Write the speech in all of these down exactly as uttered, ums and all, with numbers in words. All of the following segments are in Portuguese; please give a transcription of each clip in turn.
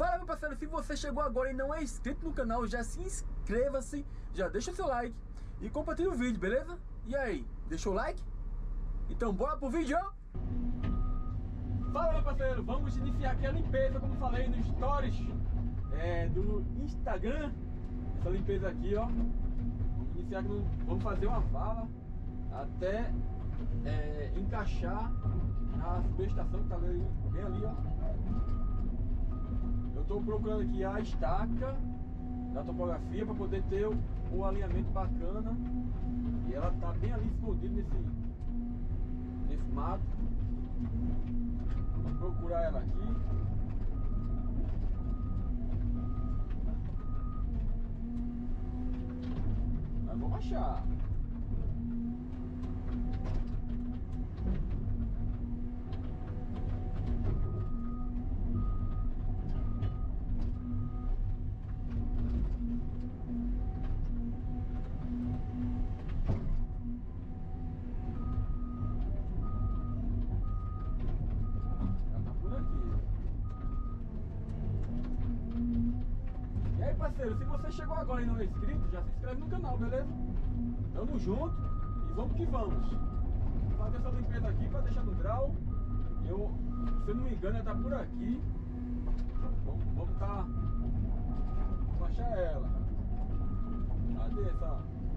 Fala, meu parceiro, se você chegou agora e não é inscrito no canal, já se inscreva-se, já deixa o seu like e compartilha o vídeo, beleza? E aí, deixou o like? Então bora pro vídeo! Fala, meu parceiro, vamos iniciar aqui a limpeza, como falei no stories é, do Instagram. Essa limpeza aqui, ó. Vamos iniciar aqui, vamos fazer uma vala até é, encaixar na subestação que tá ali, bem ali, ó. Eu tô procurando aqui a estaca da topografia para poder ter o, o alinhamento bacana. E ela tá bem ali escondida nesse, nesse mato. Vamos procurar ela aqui. Mas vamos achar. Se você chegou agora e não é inscrito, já se inscreve no canal, beleza? Tamo junto e vamos que vamos. Vou fazer essa limpeza aqui para deixar no grau. Eu, se eu não me engano, ela tá por aqui. Vamos, vamos tá. Vamos achar ela. Cadê essa?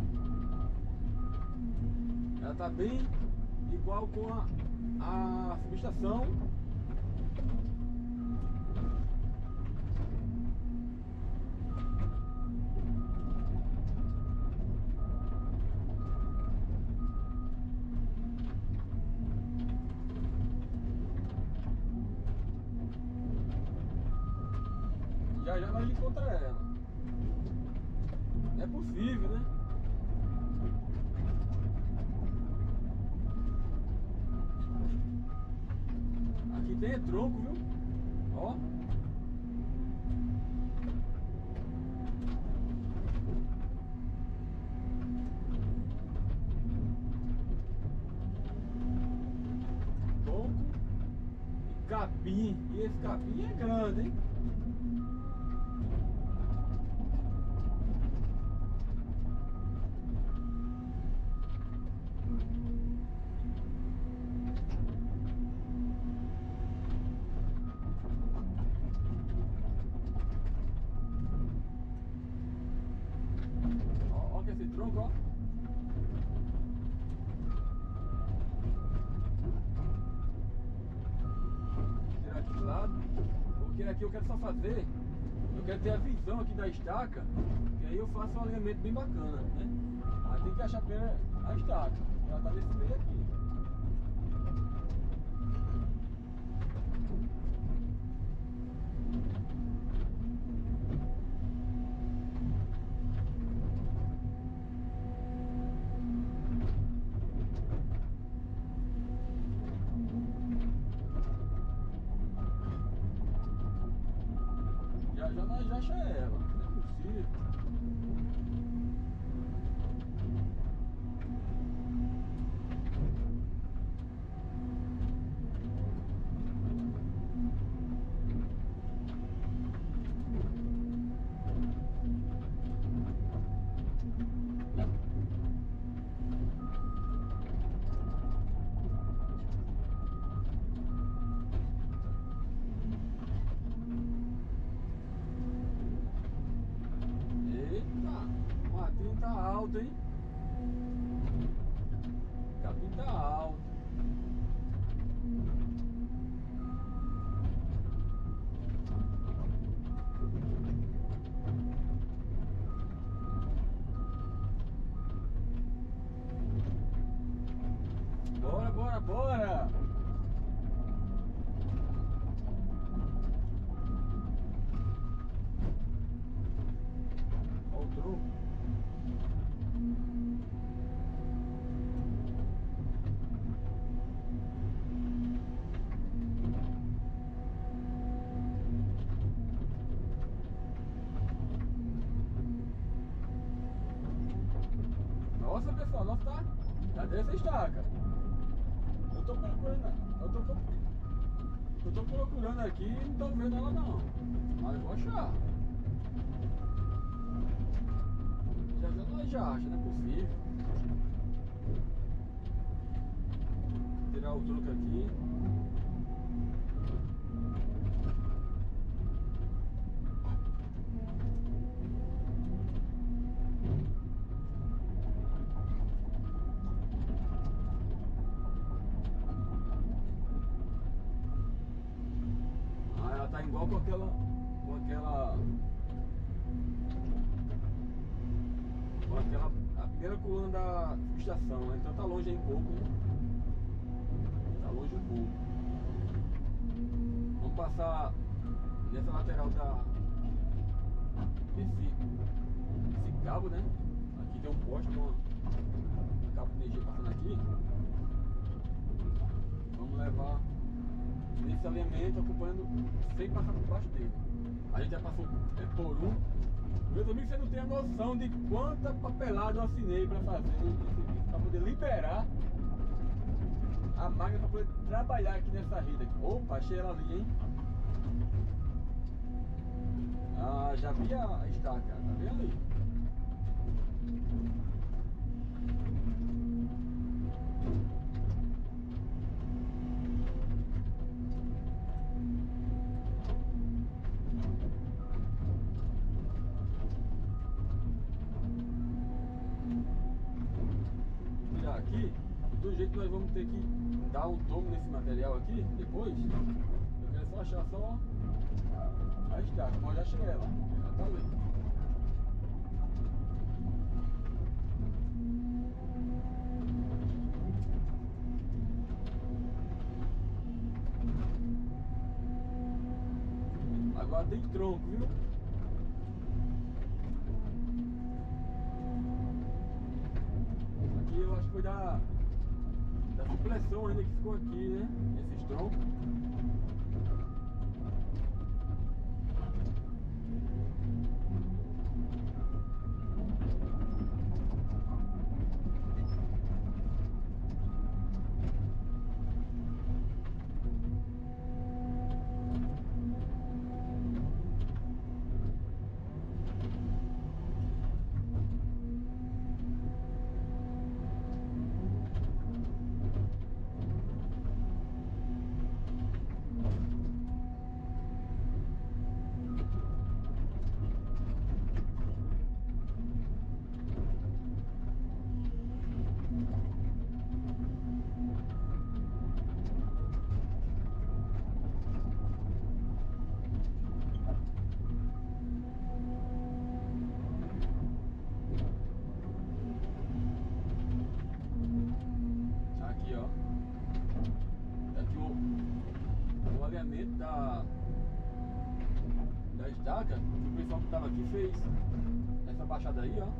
Ela tá bem igual com a, a subestação. Já já nós encontramos ela. Não é possível, né? Aqui tem tronco, viu? Ó. Tronco e capim. E esse capim é grande, hein? Esse tronco, ó. Vou tirar aqui de lado. Porque aqui eu quero só fazer. Eu quero ter a visão aqui da estaca. Que aí eu faço um alinhamento bem bacana, né? Aí tem que achar primeiro a estaca. Ela tá nesse meio aqui. Já nós já achamos ela, não é possível. O matinho tá alto, hein? O capim tá alto. Bora, bora, bora! Olha o tronco. Nossa, pessoal, nossa, tá? Cadê essa estaca? Eu tô procurando, eu tô procurando. Eu tô procurando aqui e não tô vendo ela não. Mas eu vou achar. Já já nós já acha, não é possível. Tirar o truque aqui. Ah, ela tá igual com aquela. Com aquela. Com aquela. A primeira coluna da estação, né? Então tá longe aí um pouco, né? Tá longe um pouco. Vamos passar nessa lateral da. Esse, esse cabo, né? Aqui tem um poste com um cabo de energia passando aqui. Vamos levar nesse alinhamento acompanhando sem passar por baixo dele. A gente já passou é, por um. Meus amigos, você não tem a noção de quanta papelada eu assinei para fazer esse vídeo, para poder liberar a máquina para poder trabalhar aqui nessa rede aqui. Opa, achei ela ali, hein? Ah, já vi a estaca, tá vendo ali? Já aqui, do jeito que nós vamos ter que dar um tomo nesse material aqui, depois, eu quero só achar só a estaca, mas eu já achei ela, já tá ali. Agora tem tronco, viu? Aqui eu acho que foi da, da supressão ainda que ficou aqui, né? Esses troncos. Da, da estaca, que o pessoal que estava aqui fez essa baixada aí, ó.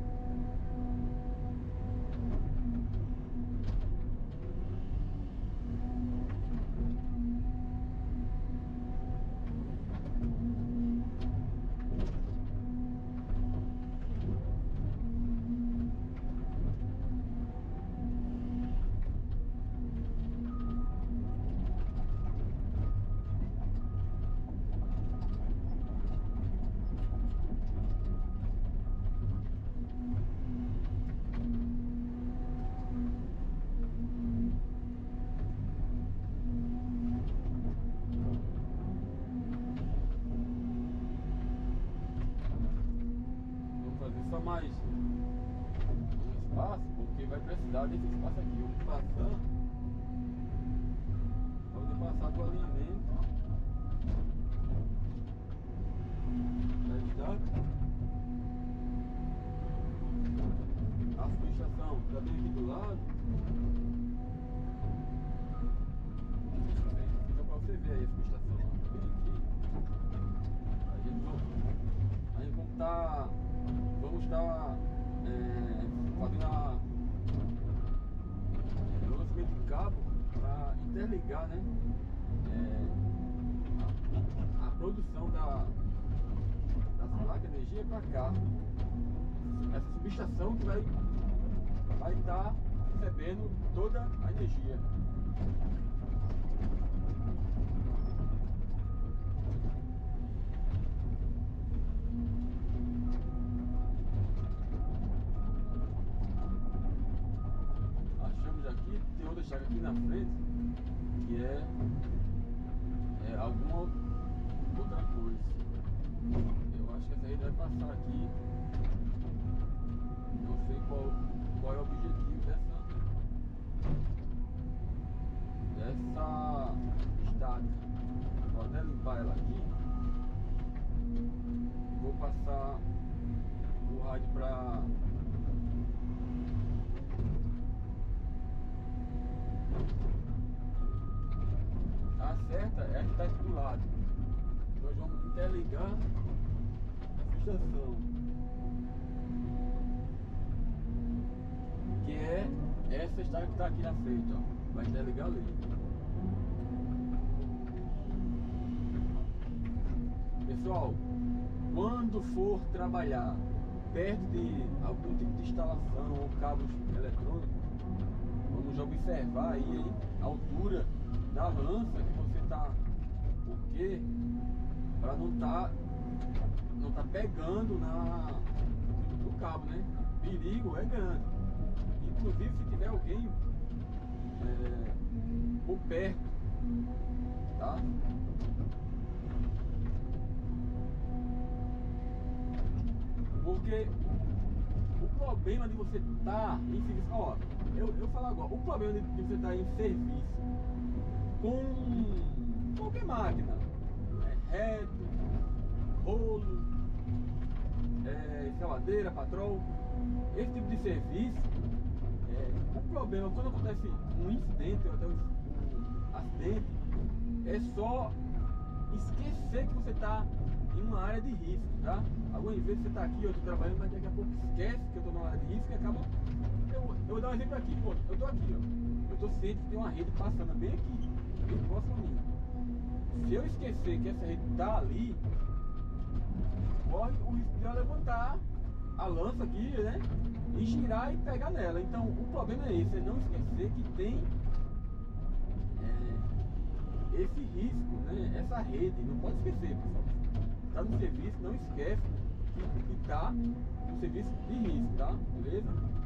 Só mais um espaço, porque vai precisar desse espaço aqui. Vamos passar para poder passar do alinhamento da estaca. A subestação está bem aqui do lado. Fica para você ver aí a subestação. Tá bem aqui. A gente vai, a gente vamos estar Vamos estar é, fazendo a, é, o lançamento de cabo para interligar, né, é, a, a produção da, das placas de energia para cá. Essa subestação que vai vai estar recebendo toda a energia. pega aqui na frente, que é, é alguma outra coisa. Eu acho que essa rede vai passar aqui. Não sei qual, qual é o objetivo dessa dessa estaca. Vou até limpar ela aqui. Vou passar o rádio para a certa é a que está aqui do lado. Nós vamos interligar essa estação, que é essa estaca que está aqui na frente, ó. Vai interligar ali. Pessoal, quando for trabalhar perto de algum tipo de instalação ou cabos eletrônicos, vamos observar aí a altura da lança que você está, porque para não estar tá, não tá pegando na, no cabo, né? Perigo é grande. Inclusive se tiver alguém é, por perto, tá? Porque o problema de você estar em serviço, ó, eu, eu falo agora, o problema de, de você estar em serviço com qualquer máquina, é, reto, rolo, é, escavadeira, patrol, esse tipo de serviço, é, o problema quando acontece um incidente ou até um, um acidente, é só esquecer que você está em uma área de risco, tá? Algumas vezes você está aqui, eu estou trabalhando, mas daqui a pouco esquece que eu estou numa área de risco e acaba... Eu, eu vou dar um exemplo aqui, pô, eu estou aqui, ó. Eu estou ciente que tem uma rede passando bem aqui, bem próximo a mim. Se eu esquecer que essa rede está ali, corre o risco de eu levantar a lança aqui, né? E girar e pegar nela. Então, o problema é esse, é não esquecer que tem é, esse risco, né? Essa rede, não pode esquecer, pessoal. Tá no serviço, não esquece que, que tá no serviço de risco, tá? Beleza?